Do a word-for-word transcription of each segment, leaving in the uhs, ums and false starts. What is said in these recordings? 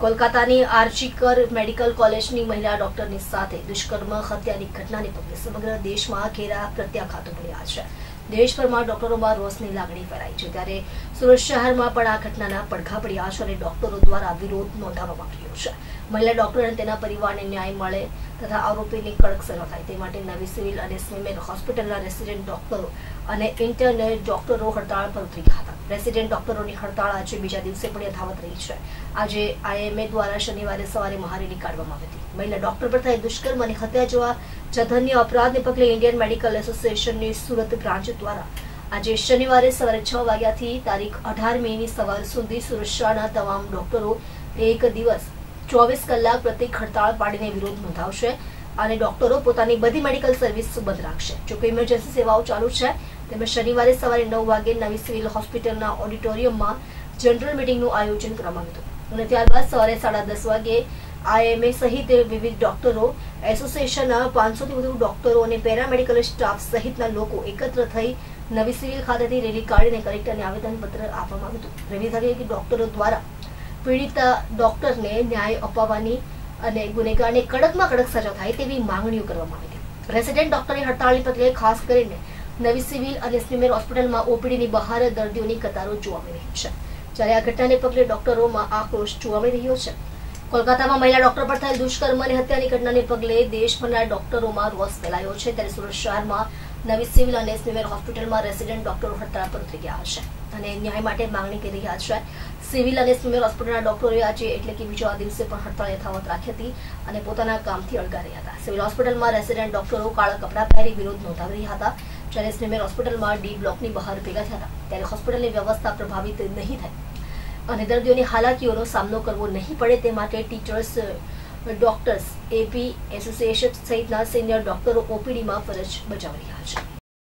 કોલકાતાની RG Kar medical કોલેજની મહિલા ડોક્ટરની સાથે દુષ્કર્મ હત્યાની ઘટનાને પગલે સમગ્ર દેશમાં ઘેરા પ્રત્યાઘાતો પડ્યા છે। દેશભરમાં ડોક્ટરોમાં રોષની લાગણી ફેલાઈ છે, ત્યારે સુરત શહેરમાં પણ આ ઘટનાના પડઘા પડ્યા છે અને ડોક્ટરો દ્વારા વિરોધ નોંધાવવામાં આવ્યો છે। મહિલા ડોક્ટર અને તેના પરિવારને ન્યાય મળે તથા આરોપીની કડક સજા થાય તે માટે નવી સિવિલ અને સ્મીમેર હોસ્પિટલના રેસિડેન્ટ ડોક્ટરો અને ઇન્ટર્ન ડોક્ટરો હડતાળ પર ઉતરી ગયા હતા। રેસિડેન્ટ ડોક્ટરોની હડતાળ આજે બીજા દિવસે પણ યથાવત રહી છે। આજે આઈએમએ દ્વારા શનિવારે સવારે મહારેલી કાઢવામાં આવી હતી। મહિલા ડોક્ટર પર થયેલ દુષ્કર્મ અને હત્યા જેવા જઘન્ય અપરાધને પગલે ઇન્ડિયન મેડિકલ એસોસિએશનની સુરત બ્રાન્ચ દ્વારા આજે શનિવારે સવારે છ વાગ્યાથી તારીખ અઢાર મેની સવાર સુધી સુરત શહેરના તમામ ડોક્ટરો એક દિવસ ચોવીસ કલાક પ્રત્યેક હડતાળ પાડીને વિરોધ નોંધાવશે અને ડોક્ટરો પોતાની બધી મેડિકલ સર્વિસ બંધ રાખશે। જો કે ઇમરજન્સી સેવાઓ ચાલુ છે, તેમજ શનિવારે સવારે નવ વાગે નવી સિવિલ હોસ્પિટલના ઓડિટોરિયમમાં જનરલ મિટિંગનું આયોજન કરવામાં આવ્યું હતું અને ત્યારબાદ સવારે સાડા દસ વાગે આઈએમએ સહિત વિવિધ ડોક્ટરો એસોસિએશનના પાંચસોથી વધુ ડોક્ટરો અને પેરામેડિકલ સ્ટાફ સહિતના લોકો એકત્ર થઈ નવી સિવિલ ખાતેથી રેલી કાઢીને કલેક્ટરને આવેદનપત્ર આપવામાં આવ્યું હતું। રેલી થકી ડોક્ટરો દ્વારા પીડિત ડોક્ટરને ન્યાય અપાવવાની અને ગુનેગારને કડકમાં કડક સજા થાય તેવી માંગણીઓ કરવામાં આવી હતી। રેસિડેન્ટ ડોક્ટરની હડતાળને પગલે ખાસ કરીને નવી સિવિલ અને સ્મીમેર હોસ્પિટલમાં ઓપીડીની બહાર દર્દીઓની કતારો જોવા મળી રહી છે, જ્યારે આ ઘટનાને પગલે ડોક્ટરોમાં આક્રોશ જોવા મળી રહ્યો છે। કોલકાતામાં મહિલા ડોક્ટર પર થયેલ દુષ્કર્મ અને હત્યાની ઘટનાને પગલે દેશભરના ડોક્ટરોમાં રોષ ફેલાયો છે, ત્યારે સુરત શહેરમાં નવી સિવિલ અને સ્મીમેર હોસ્પિટલમાં રેસિડેન્ટ ડોક્ટરો હડતાળ પર ઉતરી ગયા છે અને ન્યાય માટે માંગણી કરી રહ્યા છે। સિવિલ અને સ્મીમેર હોસ્પિટલના ડોક્ટરોએ આજે એટલે કે બીજા દિવસે પણ હડતાળ યથાવત રાખી હતી અને પોતાના કામથી અળગા રહ્યા હતા। સિવિલ હોસ્પિટલમાં રેસિડેન્ટ ડોક્ટરો કાળા કપડાં પહેરી વિરોધ નોંધાવી રહ્યા હતા, જ્યારે સ્મીમેર હોસ્પિટલમાં ડી બ્લોકની બહાર ભેગા થયા હતા, ત્યારે હોસ્પિટલની વ્યવસ્થા પ્રભાવિત નહીં થાય અને દર્દીઓની હાલાકીઓનો સામનો કરવો નહીં પડે તે માટે ટીચર્સ, ડોક્ટર્સ, એપી એસોસિએશન સહિતના સિનિયર ડોક્ટરો ઓપીડીમાં ફરજ બજાવી રહ્યા છે।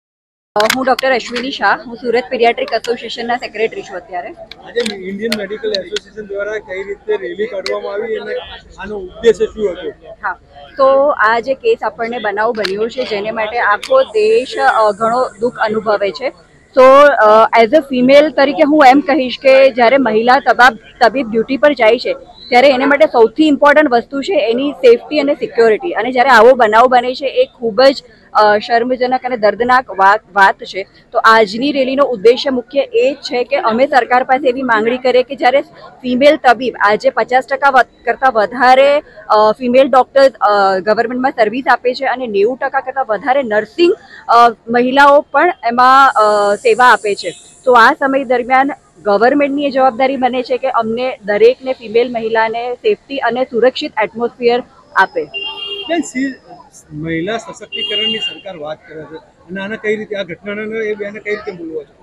હું ડોક્ટર અશ્વિની શાહ, હું સુરત પીડિયાટ્રિક એસોસિએશનના સેક્રેટરી છું। અત્યારે આજે ઇન્ડિયન મેડિકલ એસોસિએશન દ્વારા કઈ રીતે રેલી કાઢવામાં આવી અને આનો ઉદ્દેશ્ય શું હતો? હા, તો આ જે કેસ આપણને બનાવ બન્યો છે જેને માટે આખો દેશ ઘણો દુઃખ અનુભવે છે, તો એઝ અ ફિમેલ તરીકે હું એમ કહીશ કે જ્યારે મહિલા તબાબ તબીબ ડ્યુટી પર જાય છે ત્યારે એને માટે સૌથી ઇમ્પોર્ટન્ટ વસ્તુ છે એની સેફટી અને સિક્યોરિટી, અને જ્યારે આવો બનાવ બને છે એ ખૂબ જ શર્મજનક અને દર્દનાક વાત વાત છે। તો આજની રેલીનો ઉદ્દેશ્ય મુખ્ય એ જ છે કે અમે સરકાર પાસે એવી માંગણી કરીએ કે જ્યારે ફિમેલ તબીબ આજે પચાસ ટકા કરતાં વધારે ફિમેલ ડોક્ટર્સ ગવર્મેન્ટમાં સર્વિસ આપે છે અને નેવું ટકા કરતાં વધારે નર્સિંગ મહિલાઓ પણ એમાં સેવા આપે છે, તો આ સમય દરમિયાન ગવર્મેન્ટની એ જવાબદારી બને છે કે અમને દરેકને ફિમેલ મહિલાને સેફટી અને સુરક્ષિત એટમોસ્ફિયર આપે। મહિલા સશક્તિકરણની સરકાર વાત કરે છે અને આને કઈ રીતે આ ઘટનાને એ બેને કઈ રીતે બોલવો છે?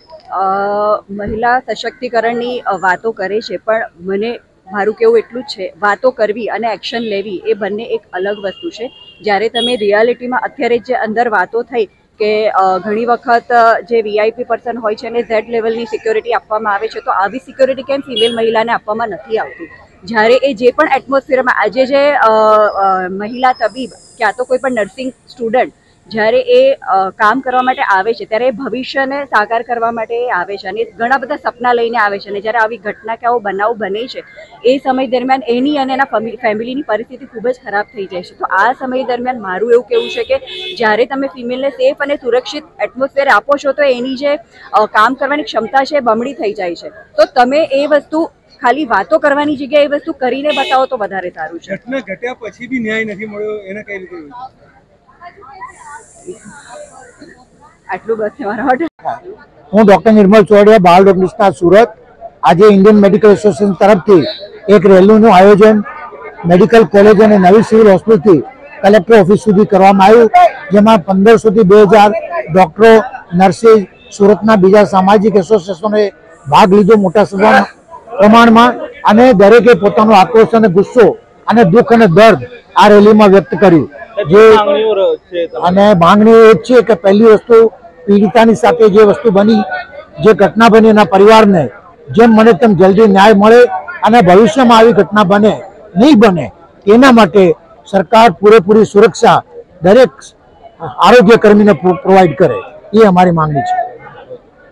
મહિલા સશક્તિકરણની વાતો કરે છે, પણ મને મારું કેવું એટલું જ છે, વાતો કરવી અને એક્શન લેવી એ બંને એક અલગ વસ્તુ છે। જ્યારે તમે રિયાલિટીમાં અત્યારે જે અંદર વાતો થઈ કે ઘણી વખત જે વીઆઈપી પર્સન હોય છે એને ઝેડ લેવલની સિક્યોરિટી આપવામાં આવે છે, તો આવી સિક્યોરિટી કેમ ફિમેલ મહિલાને આપવામાં નથી આવતી? જ્યારે એ જે પણ એટમોસ્ફિયરમાં આજે જે મહિલા તબીબ ક્યાં તો કોઈ પણ નર્સિંગ સ્ટુડન્ટ જ્યારે એ કામ કરવા માટે આવે છે ત્યારે એ ભવિષ્યને સાકાર કરવા માટે આવે છે અને ઘણા બધા સપના લઈને આવે છે, અને જ્યારે આવી ઘટના કે આવો બનાવ બને છે એ સમય દરમિયાન એની અને એના ફેમિલીની પરિસ્થિતિ ખૂબ જ ખરાબ થઈ જાય છે। તો આ સમય દરમિયાન મારું એવું કહેવું છે કે જ્યારે તમે ફિમેલને સેફ અને સુરક્ષિત એટમોસ્ફિયર આપો છો તો એની જે કામ કરવાની ક્ષમતા છે એ બમણી થઈ જાય છે, તો તમે એ વસ્તુ ખાલી વાતો કરવાની જગ્યાએ એ વસ્તુ કરીને બતાવો તો વધારે સારું છે। ઘટના ઘટ્યા પછી બી ન્યાય નથી મળ્યો, એને કઈ રીતે? આટલું બસ મારા હું ડોક્ટર નિર્મલ ચોડિયા, બાળ ડોક્ટર્સના સુરત। આજે ઇન્ડિયન મેડિકલ એસોસિએશન તરફથી એક રેલીનું આયોજન મેડિકલ કોલેજ અને નવી સિવિલ હોસ્પિટલથી કલેક્ટર ઓફિસ સુધી કરવામાં આવ્યું, જેમાં પંદરસોથી બે હજાર ડોક્ટરો, નર્સિસ, સુરતના બીજા સામાજિક એસોસિએશનોએ ભાગ લીધો મોટા પ્રમાણમાં, અને દરેકે પોતાનો આક્રોશ અને ગુસ્સો અને દુઃખ અને દર્દ આ રેલીમાં વ્યક્ત કર્યું। જે અને માંગણીઓ એ જ છે કે પહેલી વસ્તુ પીડિતાની સાથે જે વસ્તુ બની, જે ઘટના બની, એના પરિવારને જેમ મને તેમ જલ્દી ન્યાય મળે અને ભવિષ્યમાં આવી ઘટના બને નહીં બને એના માટે સરકાર પૂરેપૂરી સુરક્ષા દરેક આરોગ્ય કર્મીને પ્રોવાઈડ કરે, એ અમારી માંગણી છે।